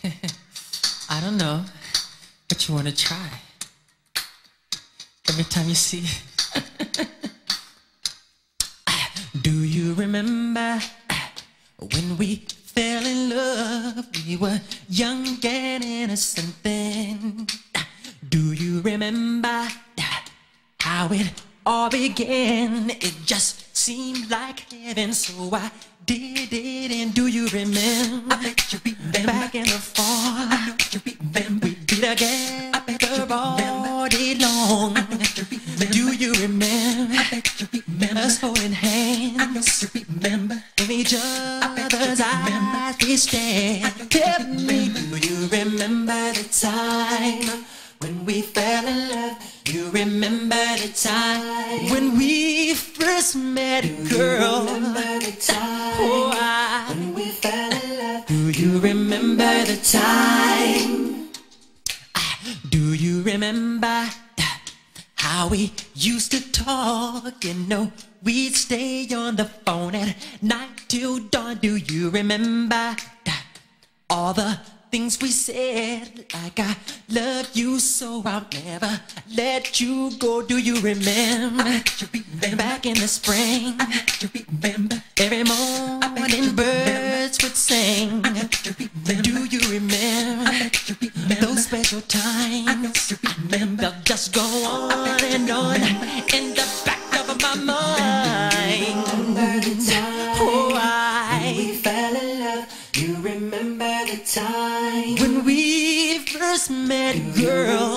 I don't know, but you wanna try. Every time you see it. Do you remember when we fell in love? We were young and innocent then. Do you remember how it all began? It just seemed like heaven, so I did it. And do you remember? I bet you remember back in the fall. I know you remember we did again. I bet you all day long. I know you remember. Do you remember? I bet you remember us holding hands. I know you remember in each other's eyes we stand. Tell me, do you remember the time when we fell in love? You remember the time when we first met, girl? Do you remember the time when we fell in love? Do you remember the time? Do you remember how we used to talk? You know, we'd stay on the phone at night till dawn. Do you remember all the things we said, like I love you so I'll never let you go? Do you remember? Back in the spring, every morning birds would sing. Do you remember those special times? They'll just go on and on in the back of my mind. Oh, we fell in love. You remember the time when we first met, girl?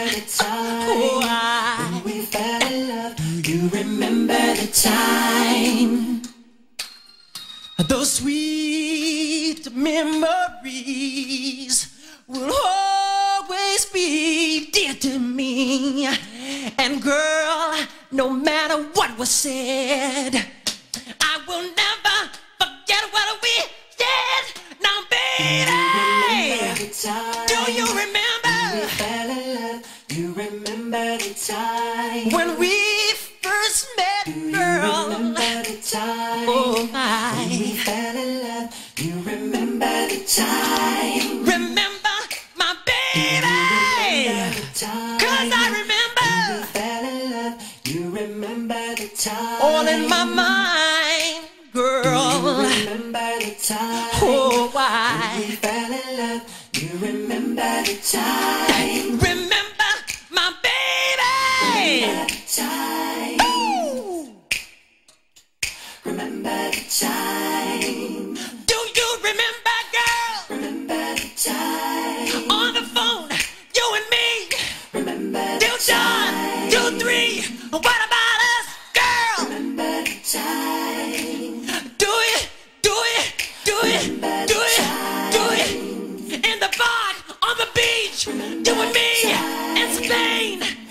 Oh, when we fell in love. Do you remember the time? Those sweet memories will always be dear to me. And girl, no matter what was said, I will never forget what we said. Now, baby, do you remember? We fell in love. You remember the time when we first met, girl? You remember the time? Oh my, when we fell in love. You remember the time? Remember my baby? 'Cause I remember. When we fell in love. You remember the time? All in my mind, girl. You remember the time? Oh, why? When we fell in love. You remember the time? Remember my baby? Remember the time? Ooh. Remember the time? Do you remember, girl? Remember the time? On the phone, you and me. Remember the till time? Till 2, 3. What about us, girl? Remember the time? Do it, do it, do it, do it, do it. In the park, on the beach, you and me in Spain.